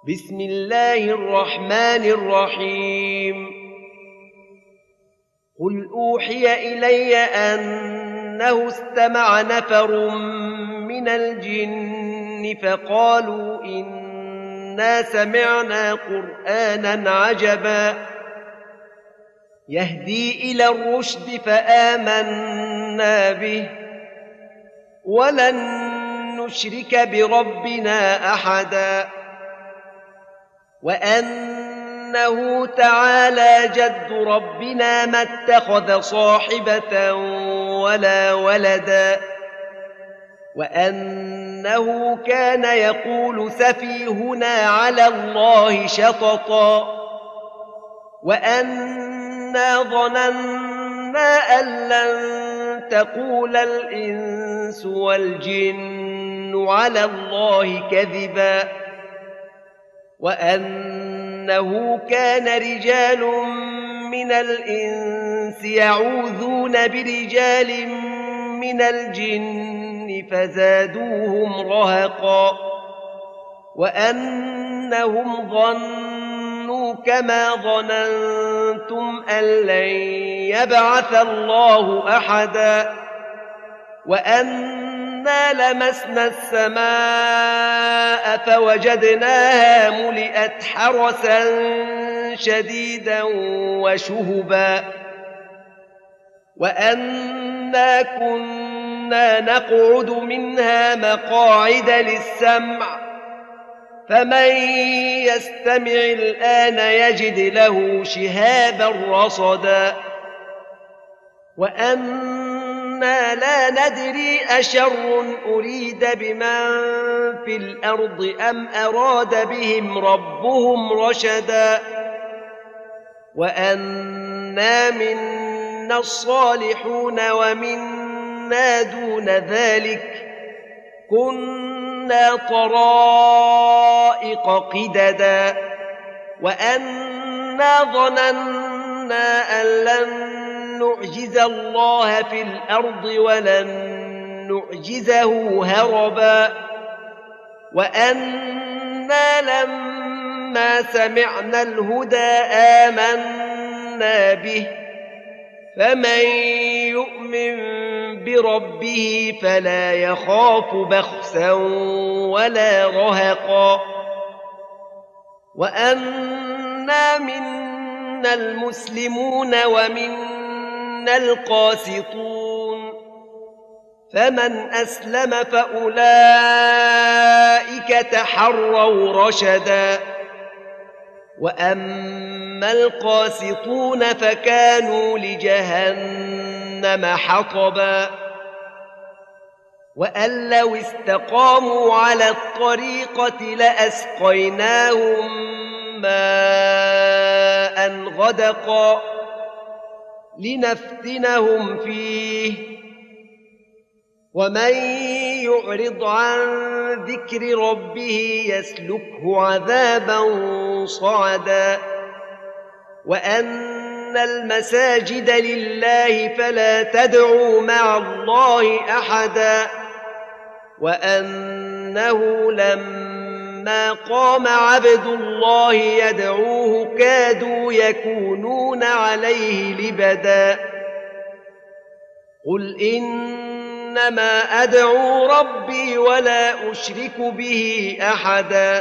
بسم الله الرحمن الرحيم قل أوحي إلي أنه استمع نفر من الجن فقالوا إنا سمعنا قرآنا عجبا يهدي إلى الرشد فآمنا به ولن نشرك بربنا أحدا وأنه تعالى جد ربنا ما اتخذ صاحبة ولا ولدا وأنه كان يقول سفيهنا على الله شططا وأنا ظننا أن لن تقول الإنس والجن على الله كذبا وأنه كان رجال من الإنس يعوذون برجال من الجن فزادوهم رهقا وأنهم ظنوا كما ظننتم أن لن يبعث الله أحدا وأنا لمسنا السماء فوجدناها ملئت حرسا شديدا وشهبا وأنا كنا نقعد منها مقاعد للسمع فمن يستمع الآن يجد له شهابا رصدا وأنا لا ندري أشر أريد بمن في الأرض أم أراد بهم ربهم رشدا وأنا منا الصالحون ومنا دون ذلك كنا طرائق قددا وأنا ظننا أن لن نعجز الله في الأرض ولن نعجزه هربا وأنا لما سمعنا الهدى آمنا به فمن يؤمن بربه فلا يخاف بخسا ولا رهقا وأنا منا المسلمون ومنا القاسطون فمن أسلم فأولئك تحروا رشدا وأما القاسطون فكانوا لجهنم حطبا وأن لو استقاموا على الطريقة لأسقيناهم ماء غدقا لنفتنهم فيه ومن يعرض عن ذكر ربه يسلكه عذابا صعدا وأن المساجد لله فلا تدعوا مع الله أحدا وأنه لما قام عبد الله يدعوه كادوا يكونون عليه لبدا قل إنما أدعو ربي ولا أشرك به أحدا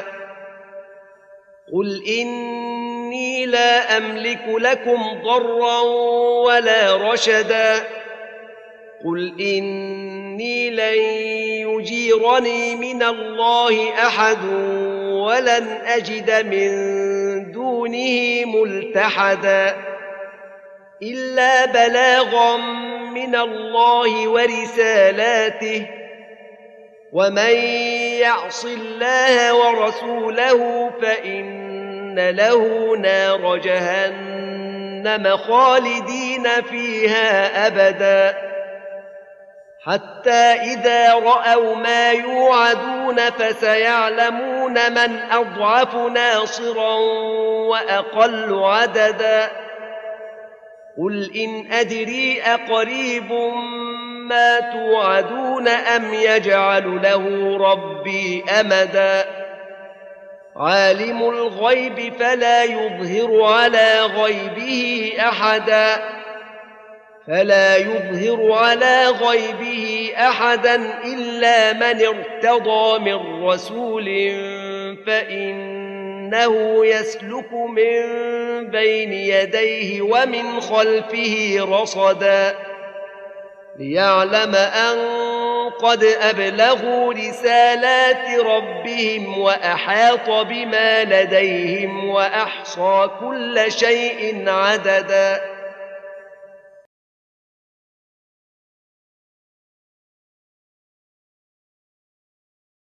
قل إني لا أملك لكم ضرا ولا رشدا قل إني لن يجيرني من الله أحد ولن أجد من دونه ملتحدا إلا بلاغا من الله ورسالاته ومن يعص الله ورسوله فإن له نار جهنم خالدين فيها أبدا حتى إذا رأوا ما يوعدون فسيعلمون من أضعف ناصرا وأقل عددا قل إن أدري أقريب ما توعدون أم يجعل له ربي أمدا عالم الغيب فلا يظهر على غيبه أحدا إلا من ارتضى من رسول فإنه يسلك من بين يديه ومن خلفه رصدا ليعلم أن قد أبلغوا رسالات ربهم وأحاط بما لديهم وأحصى كل شيء عددا